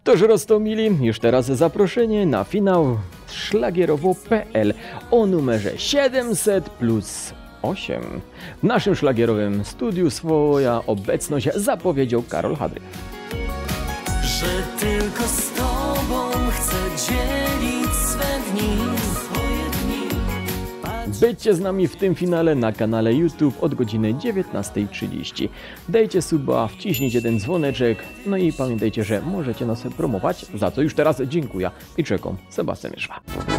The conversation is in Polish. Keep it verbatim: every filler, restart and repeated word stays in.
Toż Rostomili, już teraz zaproszenie na finał szlagierowo kropka pe el o numerze siedemset plus osiem. W naszym szlagierowym studiu swoja obecność zapowiedział Karol Hadry. Że tylko z tobą chcę dzielić swe dni, swoje dni. Bycie z nami w tym finale na kanale YouTube od godziny dziewiętnastej trzydzieści. Dajcie suba, wciśnijcie ten dzwoneczek, no i pamiętajcie, że możecie nas promować, za co już teraz dziękuję i czekam. Sebastian Mierzwa.